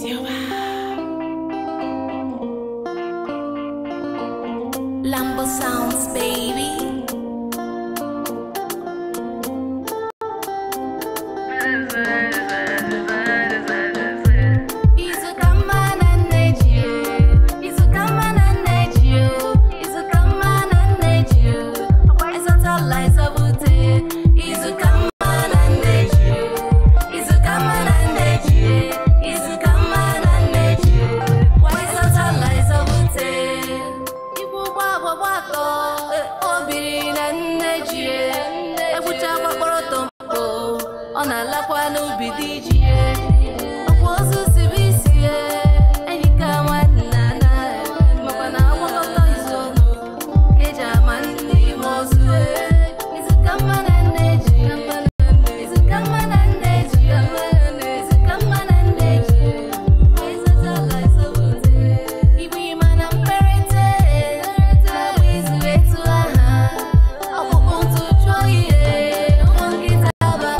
Lambo sounds, baby. Ona la kwa no bidijie okwozu sibisie enyika nwana makwana awokoto izono keja mani mozu izikama na neji izikama na neji izikama na neji izazala izote ibi mana mperete wizu etu aha okupuntu choye ongita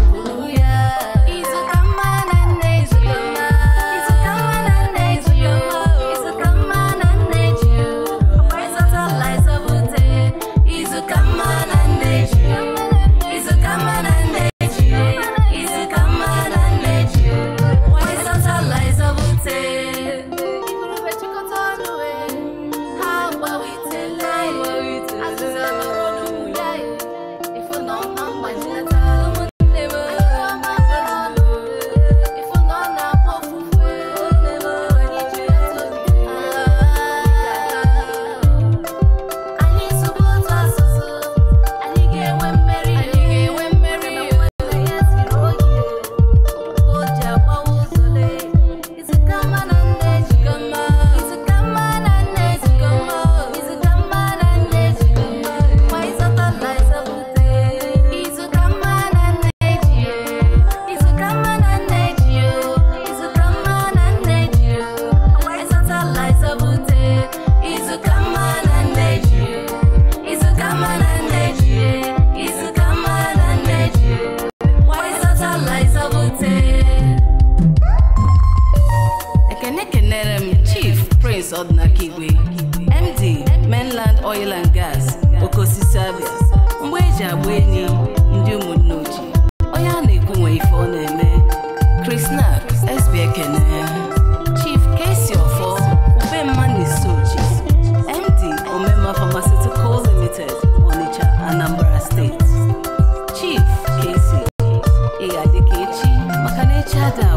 Chief Prince Odnakigwe, MD Mainland Oil and Gas, Okosi Service, Mweja Bweni, Ndiumu Noji, Oyane Kumwe Ifoneme, Chris Knapp, SB Ekene, Chief Casey Ofo, Ube Mani Soji, MD Omema Pharmaceutical Limited, Onitsha, Anambra State, Chief Casey, Eyadekechi, Makanecha